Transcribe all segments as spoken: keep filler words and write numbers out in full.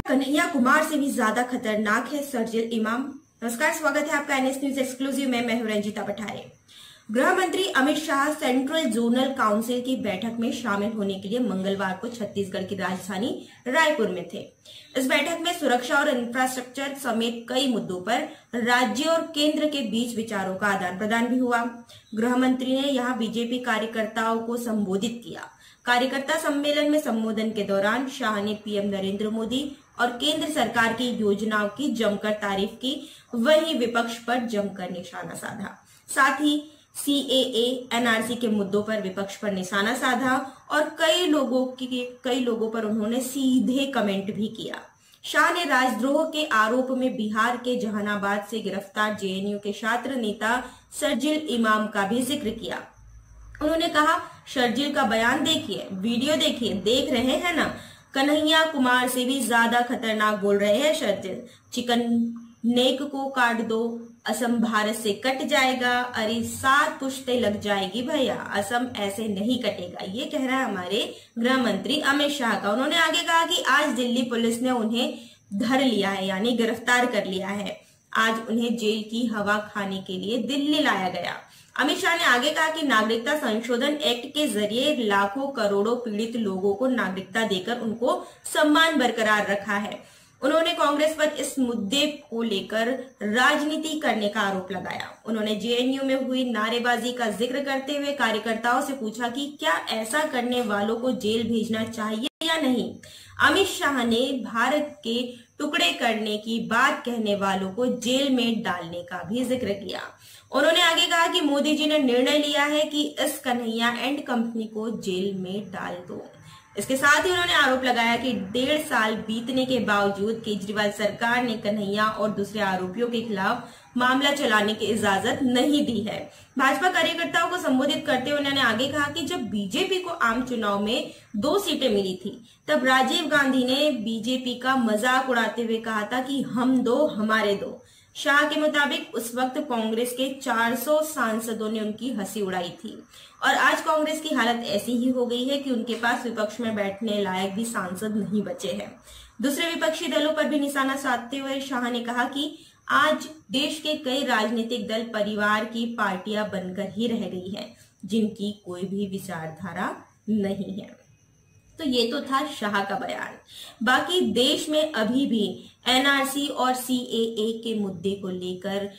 कन्हैया कुमार से भी ज्यादा खतरनाक है शर्जिल इमाम। नमस्कार, स्वागत है आपका एनएस न्यूज एक्सक्लूसिव में। मैं हूं रंजिता पठारे। गृह मंत्री Amit Shah central zonal council की बैठक में शामिल होने के लिए मंगलवार को छत्तीसगढ़ की राजधानी रायपुर में थे। इस बैठक में सुरक्षा और इंफ्रास्ट्रक्चर समेत कई मुद्दों पर राज्य और केंद्र के बीच विचारों का आदान प्रदान भी हुआ। गृह मंत्री ने यहां बीजेपी कार्यकर्ताओं को संबोधित किया। कार्यकर्ता सम्मेलन में संबोधन के दौरान शाह ने पीएम नरेंद्र मोदी और केंद्र सरकार की योजनाओं की जमकर तारीफ की, वहीं विपक्ष पर जमकर निशाना साधा। साथ ही सीएए, एनआरसी के मुद्दों पर विपक्ष पर निशाना साधा और कई लोगों की कई लोगों पर उन्होंने सीधे कमेंट भी किया। शाह ने राजद्रोह के आरोप में बिहार के जहानाबाद से गिरफ्तार जेएनयू के छात्र नेता शर्जील इमाम का भी जिक्र किया। उन्होंने कहा, शर्जील का बयान देखिए, वीडियो देखिए, देख रहे हैं ना, कन्हैया कुमार से भी ज्यादा खतरनाक बोल रहे हैं शर्जील। चिकन नेक को काट दो, असम भारत से कट जाएगा, अरे सात पुश्ते लग जाएगी भैया, असम ऐसे नहीं कटेगा। ये कह रहा है हमारे गृह मंत्री अमित शाह का। उन्होंने आगे कहा कि आज दिल्ली पुलिस ने उन्हें धर लिया है, यानी गिरफ्तार कर लिया है। आज उन्हें जेल की हवा खाने के लिए दिल्ली लाया गया। अमित शाह ने आगे कहा कि नागरिकता संशोधन एक्ट के जरिए लाखों करोड़ों पीड़ित लोगों को नागरिकता देकर उनको सम्मान बरकरार रखा है। उन्होंने कांग्रेस पर इस मुद्दे को लेकर राजनीति करने का आरोप लगाया। उन्होंने जेएनयू में हुई नारेबाजी का जिक्र करते हुए कार्यकर्ताओं से पूछा कि क्या ऐसा करने वालों को जेल भेजना चाहिए या नहीं। अमित शाह ने भारत के टुकड़े करने की बात कहने वालों को जेल में डालने का भी जिक्र किया। उन्होंने आगे कहा कि मोदी जी ने निर्णय लिया है कि इस कन्हैया एंड कंपनी को जेल में डाल दो। इसके साथ ही उन्होंने आरोप लगाया कि डेढ़ साल बीतने के बावजूद केजरीवाल सरकार ने कन्हैया और दूसरे आरोपियों के खिलाफ मामला चलाने की इजाजत नहीं दी है। भाजपा कार्यकर्ताओं को संबोधित करते हुए उन्होंने आगे कहा कि जब बीजेपी को आम चुनाव में दो सीटें मिली थी, तब राजीव गांधी ने बीजेपी का मजाक उड़ाते हुए कहा था कि हम दो हमारे दो। शाह के मुताबिक उस वक्त कांग्रेस के चार सौ सांसदों ने उनकी हंसी उड़ाई थी और आज कांग्रेस की हालत ऐसी ही हो गई है कि उनके पास विपक्ष में बैठने लायक भी सांसद नहीं बचे हैं। दूसरे विपक्षी दलों पर भी निशाना साधते हुए शाह ने कहा कि आज देश के कई राजनीतिक दल परिवार की पार्टियां बनकर ही रह गई हैं, जिनकी कोई भी विचारधारा नहीं है। तो ये तो था शाह का बयान। बाकी देश में अभी भी एनआरसी और सीएए के मुद्दे को लेकर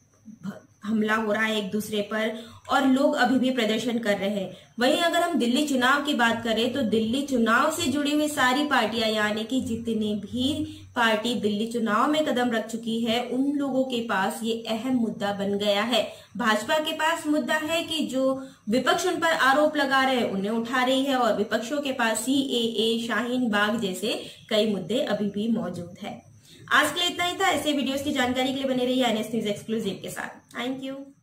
हमला हो रहा है एक दूसरे पर और लोग अभी भी प्रदर्शन कर रहे हैं। वहीं अगर हम दिल्ली चुनाव की बात करें तो दिल्ली चुनाव से जुड़ी हुई सारी पार्टियां, यानी कि जितनी भी पार्टी दिल्ली चुनाव में कदम रख चुकी है, उन लोगों के पास ये अहम मुद्दा बन गया है। भाजपा के पास मुद्दा है कि जो विपक्ष उन पर आरोप लगा रहे हैं उन्हें उठा रही है और विपक्षों के पास सीएए, शाहीन बाग जैसे कई मुद्दे अभी भी मौजूद है। आज के लिए इतना ही था। ऐसे वीडियोस की जानकारी के लिए बने रहिए एनएस न्यूज एक्सक्लूसिव के साथ। Thank you.